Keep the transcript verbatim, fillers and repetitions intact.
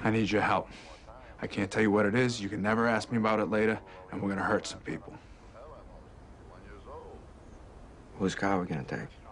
I need your help. I can't tell you what it is. You can never ask me about it later, and we're gonna hurt some people. Whose car are we gonna take?